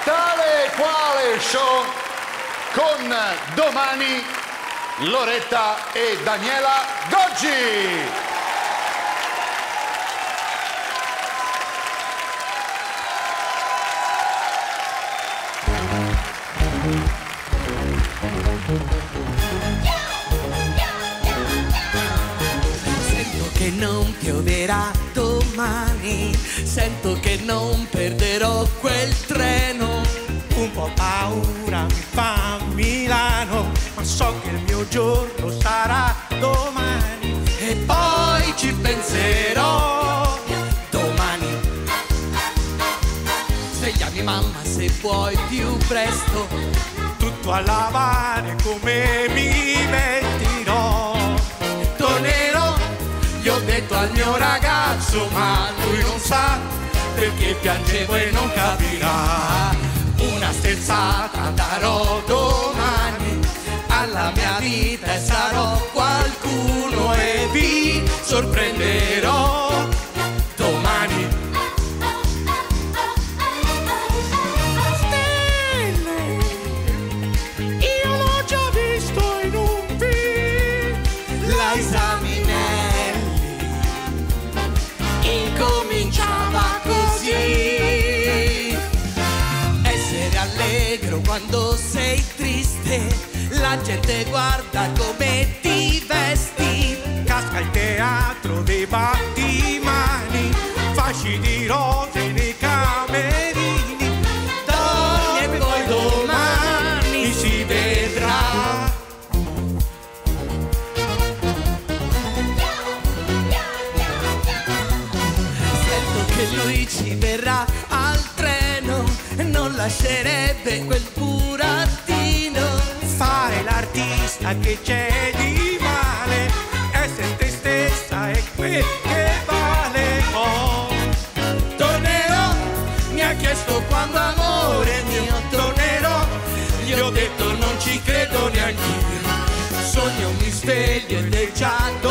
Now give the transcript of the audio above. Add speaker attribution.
Speaker 1: Tale quale show con domani Loretta e Daniela Goggi.
Speaker 2: Sento che non pioverà domani, sento che non perderò quel treno.
Speaker 3: Un po' paura mi fa Milano, ma so che il mio giorno sarà domani.
Speaker 2: E poi ci penserò domani. Svegliami mamma se vuoi più presto.
Speaker 3: Tutto a lavare come mi vestirò.
Speaker 2: Tornerò, gli ho detto al mio ragazzo, ma lui non sa perché piangevo e non capirà. Una sterzata darò domani alla mia vita e sarò qualcuno e vi sorprenderò domani.
Speaker 3: Stelle, io l'ho già visto in un film.
Speaker 2: La Isaminelli incominciava così. Essere allegro quando sei triste, la gente guarda come ti vesti.
Speaker 3: Casca il teatro dei battimani, fasci di rose nei camerini.
Speaker 2: Dormi e poi domani si vedrà. Sento che lui ci verrà al treno e non lascerebbe quel burattino.
Speaker 3: Fare l'artista che c'è di male, essere te stessa è quel che vale. Oh,
Speaker 2: Tornerò, mi ha chiesto quando amore mio tornerò. Gli ho detto non ci credo neanch'io. Sogno mi sveglio ed è già